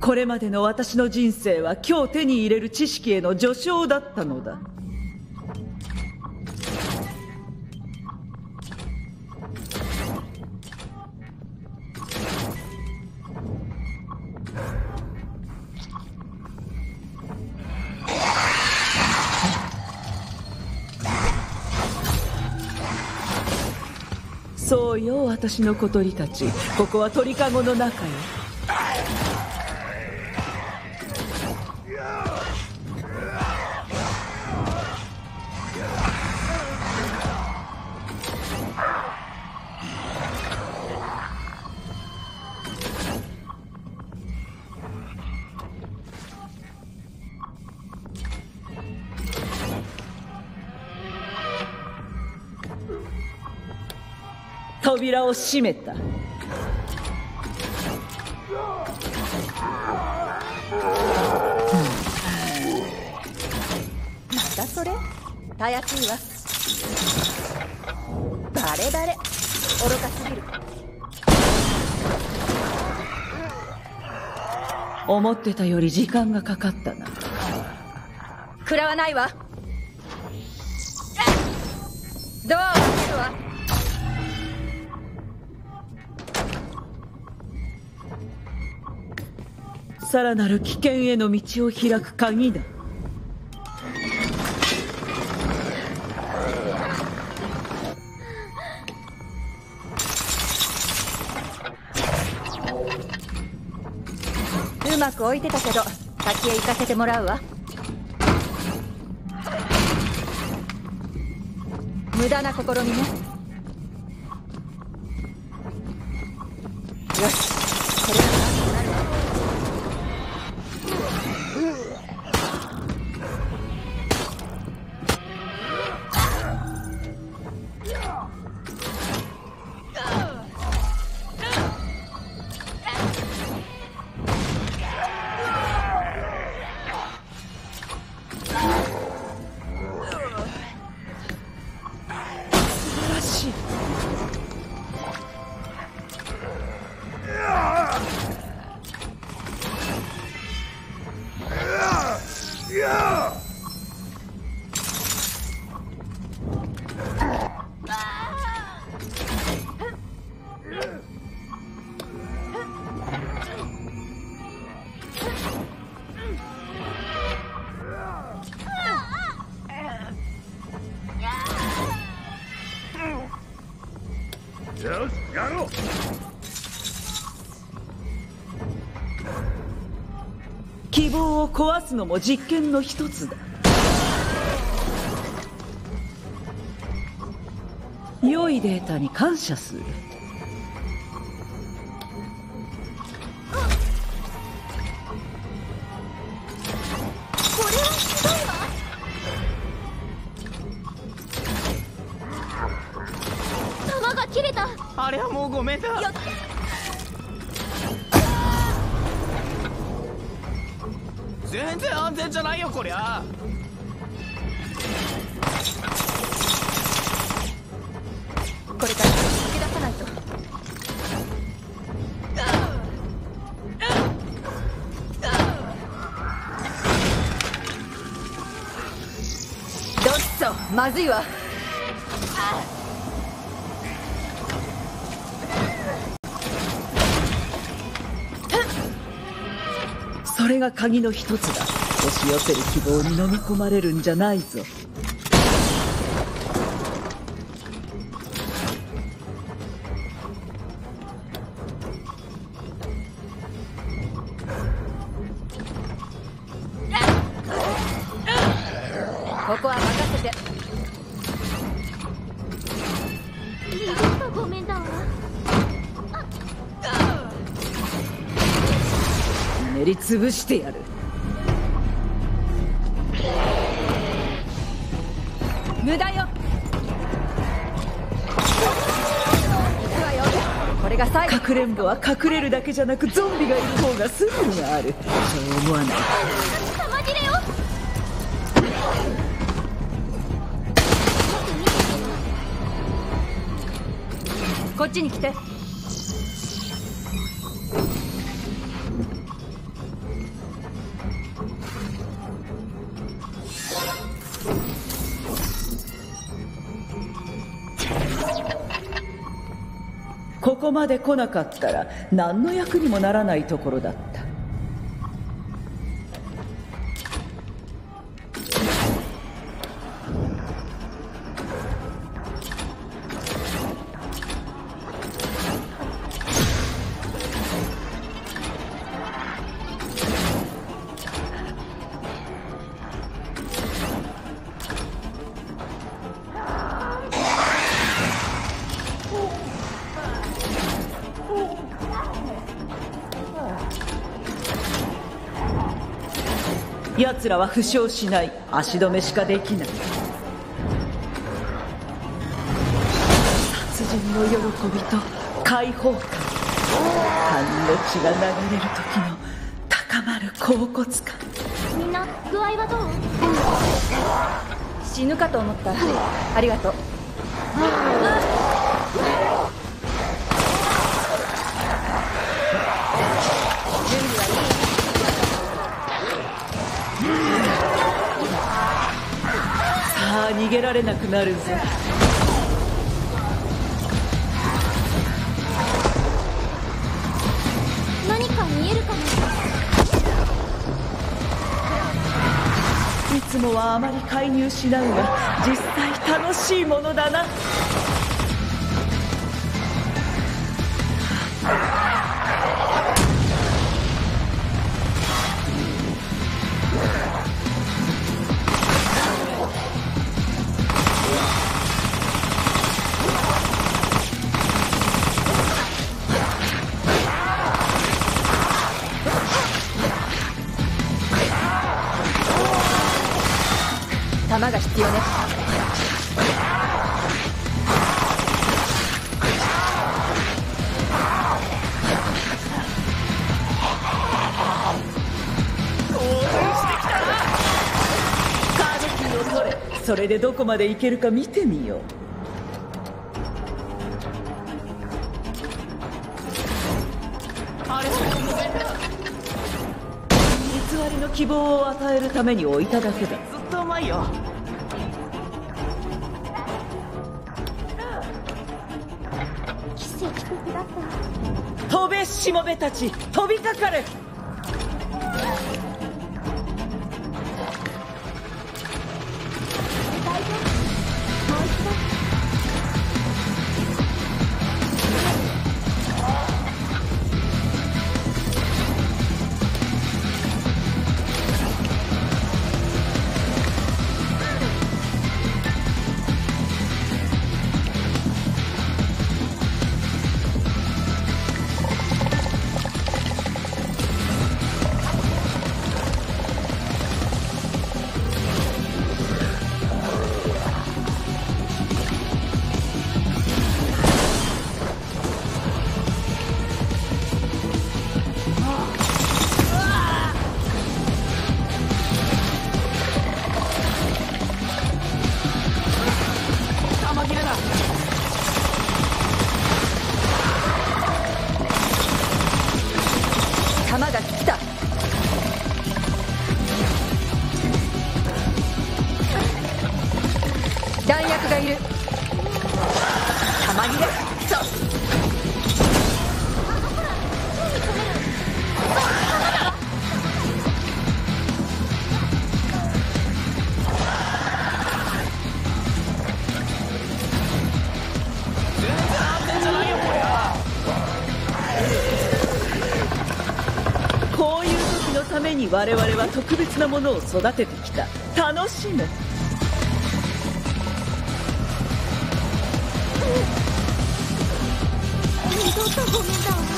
これまでの私の人生は今日手に入れる知識への序章だったのだ。そうよ、私の小鳥たち。ここは鳥かごの中よ。扉を閉めた。 またそれ？たやすいわ。バレバレ。愚かすぎる。 思ってたより時間がかかったな。 食らわないわ。ドアを開けるわ。 さらなる危険への道を開く鍵だ。 うまく置いてたけど先へ行かせてもらうわ。無駄な試みね。よし、これが何となるわ。 よし、やろう。 希望を壊すのも実験の一つだ。良いデータに感謝する。 あれはもうごめんだ。全然安全じゃないよこりゃ。 これから抜け出さないと。どっそ、まずいわ。 それが鍵の一つだ。押し寄せる希望に飲み込まれるんじゃないぞ。 ここは任せて。ごめんだわ。 練りつぶしてやる。 無駄よ。行くわよ。これが最後。 かくれんぼは隠れるだけじゃなくゾンビがいる方がスリルがある。そう思わない？ 玉切れよ。こっちに来て。 ここまで来なかったら何の役にもならないところだった。奴らは負傷しない。足止めしかできない。殺人の喜びと解放感、他人の血が流れる時の高まる恍惚感。 みんな具合はどう？死ぬかと思った。ありがとう。準備はいい？ さあ逃げられなくなるぞ。 何か見えるかも。 いつもはあまり介入しないが実際楽しいものだな。 弾が必要ね。 カードキーを取れ。それでどこまでいけるか見てみよう。偽りの希望を与えるために置いただけだ。 ずっとうまいよ。 奇跡的だった。 飛べしもべたち、飛びかかれ。 大丈夫。もう一度。弾が来た。弾薬がいる。弾切れ。そう。 全然安全じゃないよこりゃ。 こういう時のために我々は特別なものを育ててきた。楽しめ。 二度とごめんだわ。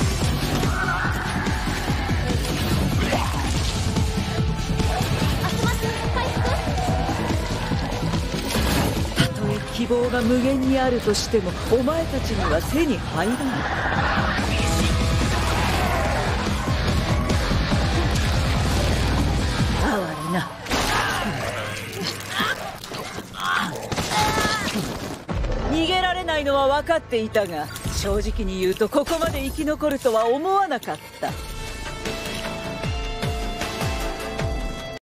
集まって回復。 たとえ希望が無限にあるとしてもお前たちには手に入らない。哀れな。逃げられないのは分かっていたが、正直に言うとここまで生き残るとは思わなかった。